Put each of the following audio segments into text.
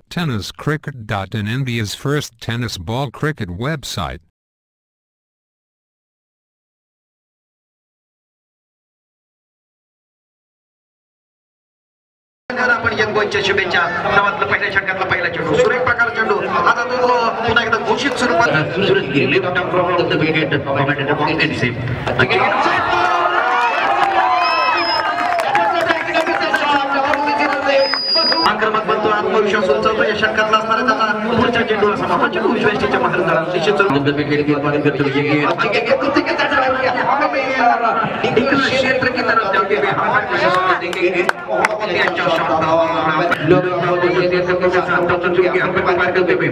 Tenniscricket.in, India's first tennis ball cricket website. आपण young बॉयच्या शुभेच्छा. नावातला पहिल्या षटकातला पहिला चेंडू सुरेख प्रकार चेंडू आता तो पुन्हा एकदा घोषित स्वरूपात सुरेश गेले from the wicket commented on same आक्रमक बनतो. आत्मविश्वास उंचावतो या षटकातला असणारा त्याचा पुढच्या चेंडूला समाप्त चेंडू विश्वेष्टीच्या मागे झाला. निश्चित स्वरूपात विकेट घेत पाणी करतो. क्षेत्र की तरफ जाते हुए हम देखेंगे अच्छा शॉट लोग करते हुए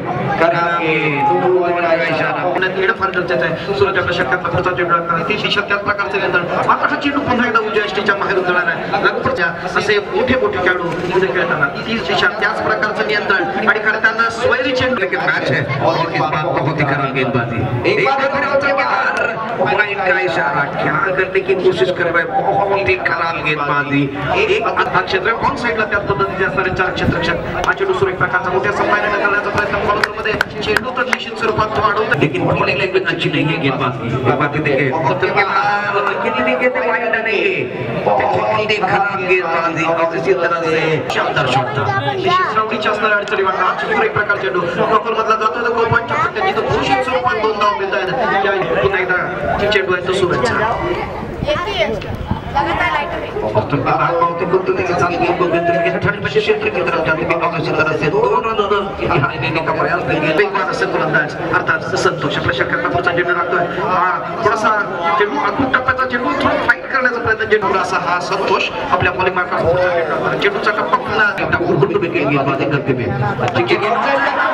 फार गरजेचं आहे. सूरज आपल्या षटकातला पुढचा चेंडू ती दिशा त्याच प्रकारचे नियंत्रण मात्र हा चेंडू पुन्हा एकदा उजव्या यष्टीच्या मागे जाणार आहे. लगोलच्या असे मोठे मोठे खेळाडू पुढे खेळताना ती दिशा त्याच प्रकारचं नियंत्रण आणि करताना स्वैरी चेंडू मॅच है और इस बात बहुत ही खराब गेंदबाजी एक बार पॉइंट का इशारा क्या करने की कोशिश कर रहे हैं. बहुत ही खराब गेंदबाजी एक आधा क्षेत्र ऑन साइडला त्या पद्धतीने असणारे चार क्षेत्ररक्षक हा चेंडू सुरेख प्रकारचा मोठ्या संपादन करण्याचा प्रयत्न फॉलोमध्ये चेंडू तर निश्चित स्वरूपात वाढवतो लेकिन बॉलिंग लेग में अच्छी नहीं है गेंदबाजी. बाकी देखिए कितनी देखे थे पॉइंट नहीं बहुत ही खराब गेंदबाजी और इसी तरह से शानदार शॉट था. निश्चित श्रावणीच्या असणाऱ्या अडचणी वाटतात. हा सुरेख प्रकार चेंडू नॉकआउट मधला जातो तर गोल पॉइंटच्या फटक्यात जिथं घोषित स्वरूपात 2 धावा मिळतात. या पुन्हा एकदा चेंडू आहे तो सुरेखचा लगातार लाइट है और तो बाहर बहुत ही गुंतने के साथ गेम को गेंद के ठंड में क्षेत्र की तरफ जाते हैं. कांग्रेस की तरफ से 2 रन हाई देने का प्रयास करेंगे. बेगवान से गोलंदाज अर्थात संतोष आपल्या षटकातला पुढचा चेंडू लागतोय. हा थोडासा चेंडू अगदी टप्प्याचा चेंडू थोडा फाईट करण्याचा प्रयत्न चेंडू असा हा संतोष आपल्या बॉलिंग मार्काचा चेंडूचा टप्पा पुन्हा एकदा गुडगुड विकेट गेंदबाजी करते हुए ठीक है.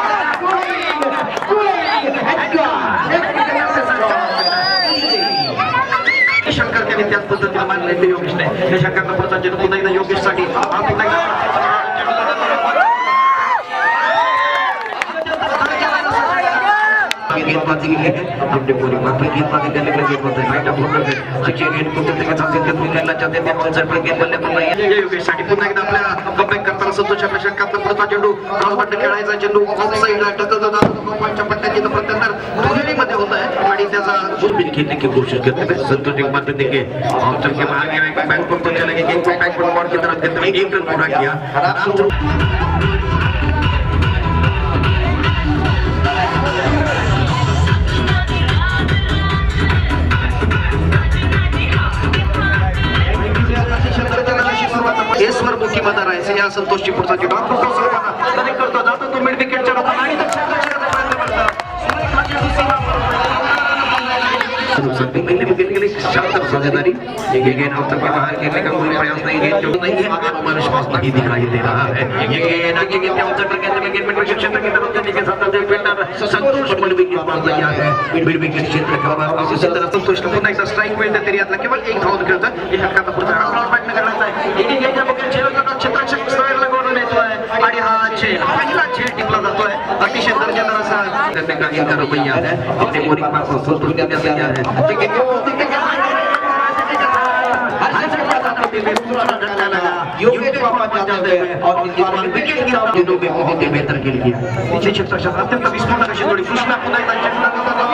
शंकर त्याने त्याच पद्धतीने मानले योगेश नाही. या शंकरचा पुढचा चेंडू पुन्हा एकदा योगेशसाठी गेंदबाजी के लिए अपने पूरी मात्र गेंदबाजी करने के लिए गेंदबाजी राइट अप होकर के शिक्षक गेंद को कितने के साथ गेंद खेलना चाहते हैं ऑन साइड पर गेंद बल्ले पर नहीं है. योगेश साठी पुन्हा एकदा आपल्या कमबॅक करताना संतोष आपल्या षटकातला पुढचा चेंडू क्रॉस बॅट खेळायचा चेंडू ऑफ साइडला टकल जातो. पॉइंटच्या पट्ट्याची प्रत्यंतर दुहेरीमध्ये होत आहे आणि त्याचा गुडबिन खेळने की कोशिश करते हैं. संतोष एक बार देखिए और चल के बाहर गया बैक पर तो चले गए गेंद को बैक पर बॉल की तरफ खेलते हुए एक रन पूरा किया. ईश्वर मुखी मदार आहे या संतोषची पुढचा चेंडू कनेक्ट करतो जातो तो मिड विकेटच्या रोखा आणि पहले विकेट के लिए शानदार साझेदारी. ये गेंद अब तक बाहर खेलने का कोई प्रयास नहीं है. जो नहीं है आत्मविश्वास नहीं दिखाई दे रहा है. ये गेंद आगे गेंद आउटसाइड पर खेलने में गेंद में क्षेत्र की तरफ जाने के साथ फील्डर संतोष बॉल विकेट पास तैयार है. मिड विकेट क्षेत्र का और इसी तरह संतोष को पुन्हा एकदा स्ट्राइक मिळते तरी यातला केवळ एक धाव खेळता. हे षटकाचा पुढचा क्रॉस बॅट ने करण्याचा आहे. इथे गेंदच्या मुख्य क्षेत्राचा क्षेत्ररक्षक स्क्वेअरला गोल येतोय आणि हा झेल पहिला झेल टिकला जातोय. अतिशय दर्जेदार असा करने का इनका रवैया है. अपने बोलिंग पास संतोष करने तैयार है. योगेश वापस जाते हैं और इस बार विकेट गिरा जिन्हों में बहुत ही बेहतर खेल किया. पीछे क्षेत्ररक्षक अत्यंत विस्फोटक अशी जोडी कृष्णा पुन्हा एकदा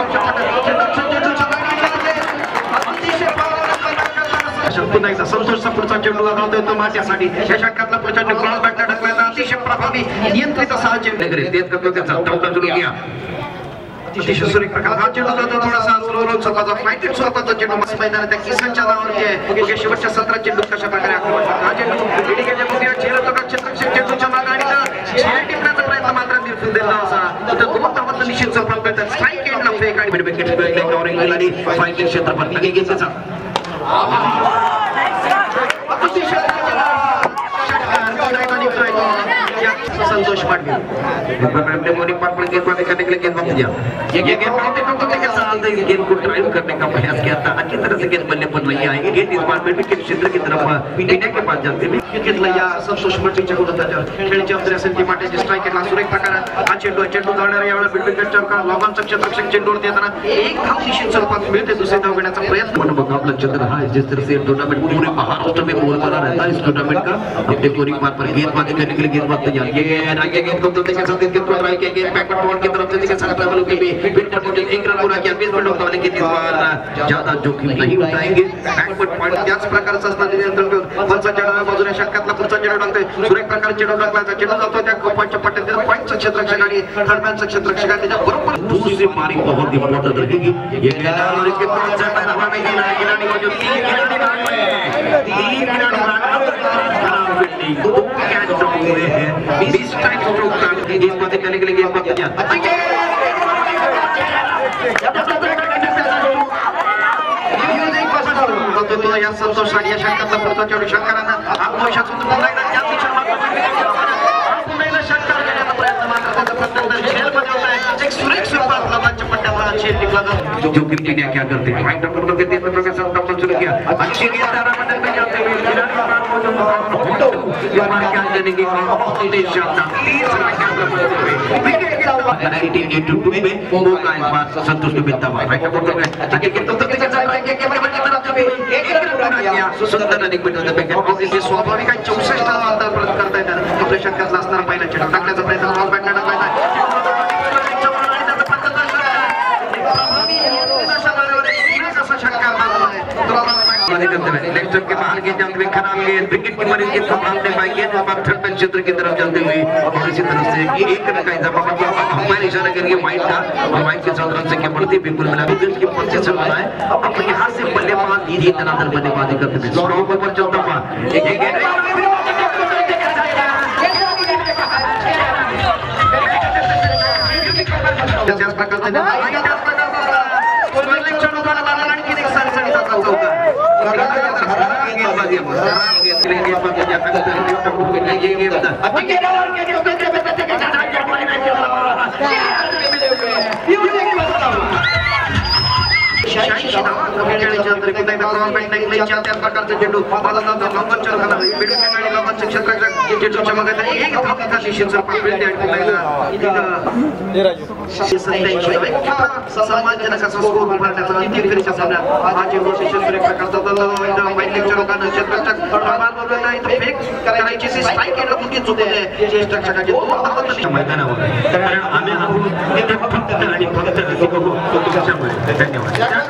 पुन्हा एकदा संतोषचा पुढचा चेंडू लागतोय तो माझ्यासाठी या षटकातला पुढचा चेंडू क्रॉस बॅटला ढकलायचा अतिशय प्रभावी नियंत्रित असा चेंडू तेच करतो त्याचा चौथा चेंडू घ्या. अतिशय सुरेख प्रकार हा चेंडू जातो थोडासा स्लो स्वतःचा फ्लाइटेड स्वतःचा चेंडू मैदानात त्या किसनच्या नावावरती आहे. शेवटच्या 17 चेंडू कशा प्रकारे आक्रमण करतो हा चेंडू इडिकेच्या मुद्द्यावर झेलतो का क्षेत्ररक्षक चेंडूच्या मागे आणि झेल टिपण्याचा प्रयत्न मात्र निर्फुल दिला असा तिथं दोन धावांना निश्चित स्वरूपात मिळतात. स्ट्राइक एंडला फेक आणि मिड विकेट कव्हरिंग केली फायनल क्षेत्रफळ लगे गेंदचा संतोष पाटवी अपने बॉलिंग पार्ट पर गेंदबाजी करने के लिए गेंदबाजी दिया. ये गेंद के साथ गेंद को ड्राइव करने का प्रयास किया था. अच्छी तरह से गेंद बल्ले पर नहीं आई. गेंद इस बार मिड विकेट क्षेत्र की तरफ पिंड्या के पास जाते हुए घेतला. या संतोष पाटवीच्या गोलंदाजावर खेळीची अंतरे असेल ती माटेची स्ट्राइक केला सुरेख प्रकार हा चेंडू जाणार यावेळी मिड विकेटच्या लॉगांचा क्षेत्ररक्षक चेंडूवर देताना एक धाव निश्चित स्वरूपात मिळते. दुसरी धाव घेण्याचा प्रयत्न मुकाबला चल रहा है. जिस तरह से टूर्नामेंट पूरे महाराष्ट्र में बोलबाला रहता है इस टूर्नामेंट का अपने बोलिंग पार्ट पर गेंदबाजी करने के लिए गेंदबाज तैयार. गेंद आगे गेंद को के साथ गेंद को ट्राई किया गेंद बैकवर्ड बॉल की तरफ से साथ ट्रैवल होके भी विंटर मोटल एक रन पूरा किया 20 मिनट होता लेकिन इस बार ज्यादा जोखिम नहीं उठाएंगे बैकवर्ड पॉइंट त्याच प्रकारचा असणार नियंत्रण घेऊन वरचा चेंडू बाजूला षटकातला पुढचा चेंडू टाकतोय सुरेख प्रकारे चेंडू टाकला चेंडू जातो त्या पॉइंटच्या पट्ट्यात पॉइंटचं क्षेत्ररक्षक आणि थर्ड मॅनचं क्षेत्ररक्षक त्याच्या बरोबर दूसरी पारी बहुत इंपॉर्टेंट रहेगी ये गेंद और इसके पास जाता है हवा में खिलाड़ी को जो तीन खिलाड़ी दो कैच ड्रॉप हुए हैं 20 स्ट्राइक स्ट्रोक का गेंद को करने के लिए गेंद को किया तो या संतोष साडिया षटकातला पुढचा चेंडू षटकारांना आत्मविश्वास पुन्हा एकदा त्या दिशेने पुन्हा षटकार करण्याचा प्रयत्न मात्र त्याचा प्रत्यंतर झेलमध्ये होत आहे एक सुरेख स्वरूपात लाभांच्या पट्ट्यावर झेल टिकला जातो जो टीम क्या करते हैं राइट नंबर के तीन नंबर के साथ कम शुरू किया अच्छी गेंद तारामंडल में जाते हुए खिलाड़ी क्या देने की तेज शानदार 30 रन का विकेट 1982 में मौका इस बार संतोष को मिलता हुआ राइट नंबर में आगे के तो के साथ राइट के कैमरे की तरफ से एक रन पूरा किया सुंदर रनिंग में होता है और इसे स्वाभाविक 64 अंतर परत करता है आपल्या षटकातला असणारा पहिला चेंडू टाकण्याचा प्रयत्न बॉल बॅट टाकायचा लेफ्ट के बाहर गेंद जाते हुए खराब गेंद विकेट की मरीज गेंद संभाल नहीं पाई गेंद पर थर्ड मैन क्षेत्र की तरफ चलते हुए और इसी तरह से ये एक रन का इजाफा हमारे इशारा करेंगे वाइड का और वाइड के साथ रन संख्या बढ़ती बिल्कुल मिला दिल की पोजीशन बनाए अब यहां से बल्लेबाज धीरे धीरे बल्लेबाजी करते हुए स्ट्रोक पर चलता हुआ एक गेंद त्याच प्रकारचा चेंडू समाजजनक असा स्कोर उभारण्याचा अंतिम फेरीच्या सामन्यात आज जे विशेष प्रकारचा वैद्यकीय लोकांना क्षेत्ररक्षक इथे फेक करायची स्ट्राइक केलं कुठे चूक होते क्षेत्ररक्षकाची दोन मैदानावर कारण आम्ही आहोत फक्त आणि फक्त तुमच्यामुळे धन्यवाद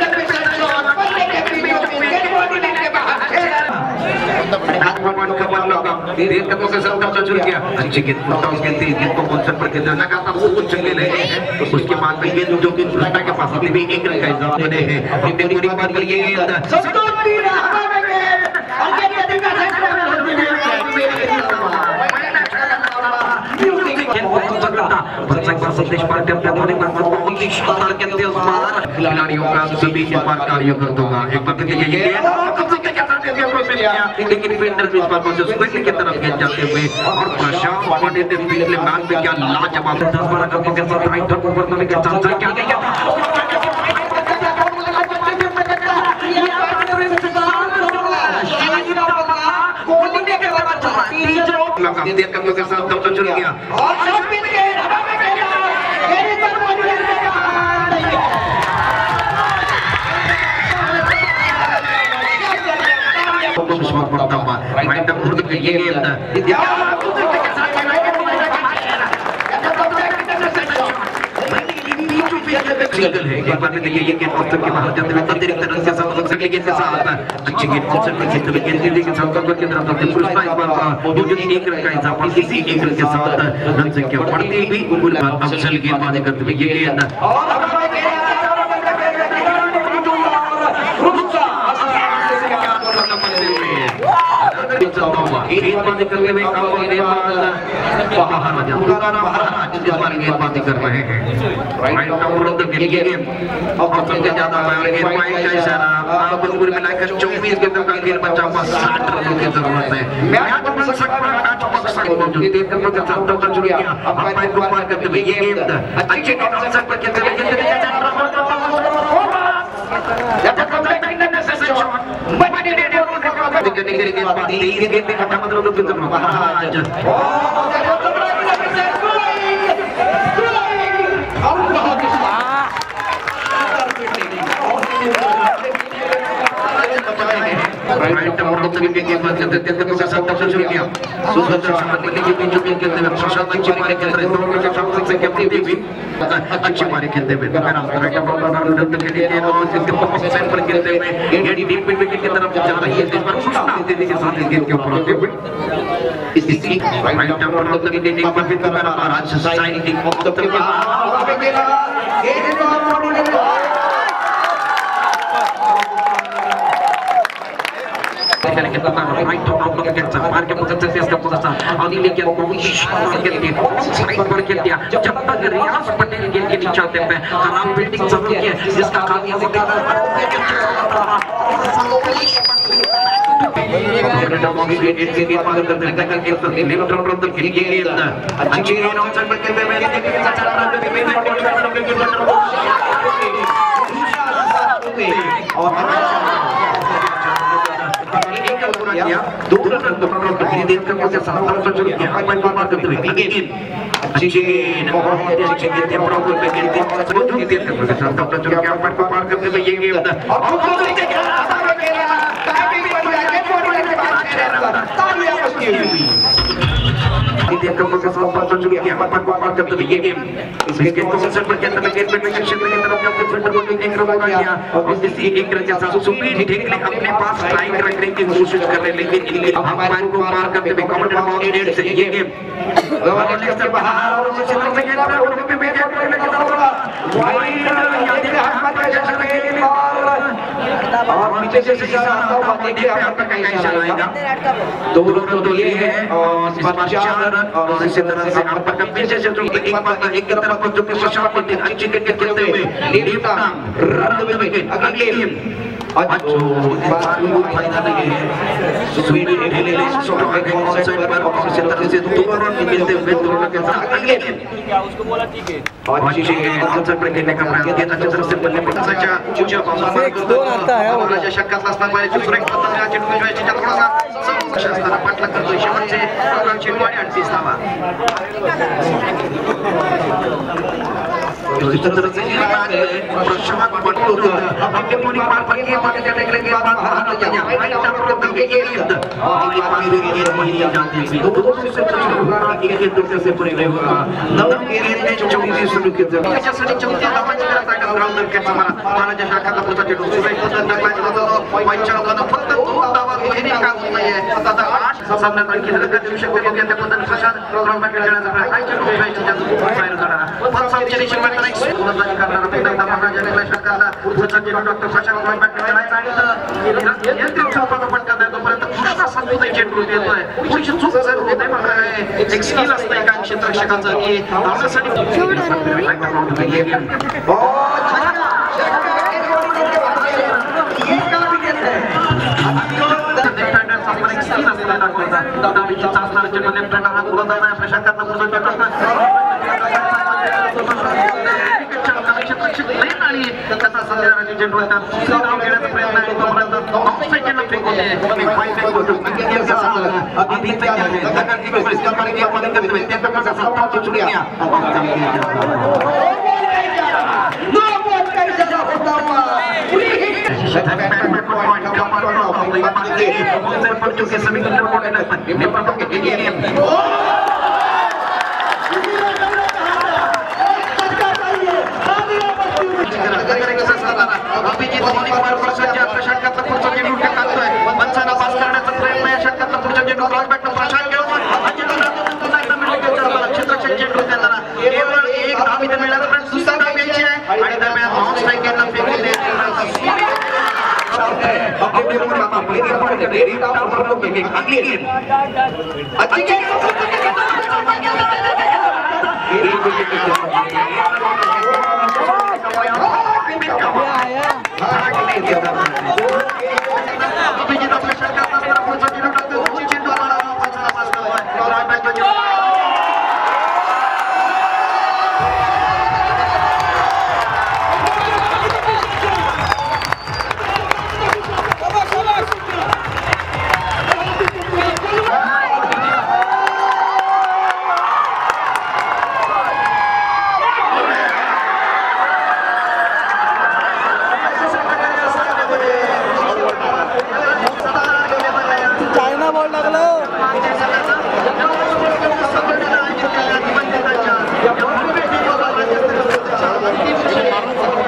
भगवान का बल लगा देर का तो सब कब चल गया अच्छी गेंद पुरता उसके तेज गेंद को कौन सा पर के लगातार वो कुछ चले रहे हैं उसके बाद में गेंद जो कि पुरता के पास अभी भी एक रन का इजाफा बने हैं अपने पूरी बात कर ये गेंद संदेश पार्टी अपने धोनी पर बहुत ही शानदार कहते हैं उस बार खिलाड़ियों का सभी के पार कार्य कर दूंगा एक बार देखिए लेकिन फील्डर भी इस बार कोशिश क्विकली की तरफ गेंद जाते हुए और प्रशांत पंडित ने पिछले मैच में क्या लाजवाब 10-12 रनों के साथ राइट हैंड ऊपर करने के चांस क्या गया देर का के साथ दम चल गया पड़ता हुआ राइट अप के ये गेंद सिंगल है एक बार देखिए ये गेंद ऑफ के बाहर जाते हुए अतिरिक्त रन के साथ अगले गेंद के साथ अच्छी गेंद ऑफ के क्षेत्र में गेंद के साथ कवर की तरफ जाते पुरुष का इस बार जो एक रन का इजाफा इसी एक रन के साथ रन संख्या बढ़ती हुई कुल अफसल गेंदबाजी करते हुए ये गेंद गेंदबाजी करने में गेंदबाजी कर रहे हैं राइट का गेंद और सबसे ज्यादा गेंद का इशारा बिल्कुल मिलाकर 24 गेंदों का खेल बचा हुआ 60 रनों की जरूरत है मैच बन सकता है मैच पक सकता है जो देख कर मतलब सब तो शुरू किया अंपायर को पार करते हुए ये गेंद अच्छे अवसर पर खेलते हुए राइट मोड़ तक के गेम में देते हैं तो सब तक शुरू किया सुंदर शॉट लेके के बीच में खेलते हुए प्रशांत अच्छी मारे खेल रहे दोनों के साथ से के प्रति भी अच्छी मारे खेलते हुए तो मेरा राइट मोड़ तक के लिए और जिसके सेंटर पर खेलते हुए ये डीप विकेट की तरफ जा रही है इस पर सूचना देने के साथ गेम के ऊपर होते हुए इसी राइट मोड़ तक के लिए पर भी मेरा राज साइन की तब के Kali kita tahu right top of the catch मार के मुझसे से इसका पोजीशन और लेके कोशिश करके साइड पर खेल दिया जब तक रियाज पटेल गेंद के नीचे आते हैं खराब फील्डिंग जरूर की है जिसका खामियाजा दूसरा देश का कैसे साधारण से शुरू किया अपन को मार करते हुए गेंद अच्छी बहुत अच्छी गेंद है प्रॉपर पे गेंद है जो देश का कैसे साधारण से शुरू किया अपन को मार करते हुए ये गेंद देश का कैसे साधारण से शुरू किया अपन को मार करते हुए ये गेंद इस गेंद को सेंटर पर खेलते हुए गेंद पे क्षेत्र की तरफ जब फिल्टर को एक रन किया और इसी एक रन के साथ सुप्रीम टेक ने अपने पास स्ट्राइक रखने की कोशिश कर रहे लेकिन इनके अंपायर को मार करते हुए कमांडर बॉक्स डेड से ये गेम और नेक्स्ट बाहर और उस क्षेत्र में गेंद पर उनको भी गेंद पर लगा था वाइड यानी हाथ में प्रेशर लगे और नीचे से सीधा आता हुआ देखिए आप तक कैसा आएगा दो रन तो ये है और इस बार 4 रन और इसी तरह से आप तक पीछे से तो एक बार एक तरफ को जो कि शॉट को अच्छी क्रिकेट खेलते हुए लीड रन विकेट अगली गेम अच्छो बात में फायदा नहीं है स्वीट ढीले शॉट के कौन से पर और इसी तरह से दो रन मिलते हुए दोनों के साथ अगली गेम क्या उसको बोला ठीक है अच्छी आंसर पर खेलने का प्रयास किया अच्छी तरह से बल्ले पर सच्चा ऊंचा बॉल दोन आता है और राजा शक्का असताना पाहिजे सुरेख पतंग या चेंडू वेळेची थोडासा समस्या पाठला करतोय शेवटचे प्रोग्राम चेंडू आणि 38 धावा इस तरह से प्रशांत पटेल अपने पूरी मार पर के मार के टेकले के बाद हाथ लगा राइट टॉप तक के गेंद और ये पास भी गेंद वही जाती है दो से एक दूसरे से पूरे नव गेंद ने 34 शुरू की त्याच्यासाठी 34 धावांची गरज आहे ग्राउंडर कॅच मारा महाराजा शाखाचा पुढचा चेंडू सुरेश पतंग टाकला जातो 55 फक्त 2 धावा दोन्ही काम नाहीये आता 8 सामन्यात आणखी धडक देऊ शकते बघूया त्या पद्धतीने प्रशांत प्रोग्राम मध्ये खेळण्याचा प्रयत्न चेंडू वेळेच्या बाहेर जाणार पण सामन्याची मात्र गोलंदाजी करणारा पहिल्यांदा महाराजा निकला षटकाला पुढचा चेंडू डॉक्टर प्रशांत गोलंदाज करायचा आणि यंत्रिक स्वरूपाचा फटका देतो परंतु कृष्णा संतोष चेंडू देतोय थोडीशी चूक जर होते मात्र एक स्किल असतं एका क्षेत्ररक्षकाचं की धावण्यासाठी कसा संध्याकाळची चेंडू नाव घेण्याचा प्रयत्न आहे तोपर्यंत ऑफसाइडला फेकून अभी आहे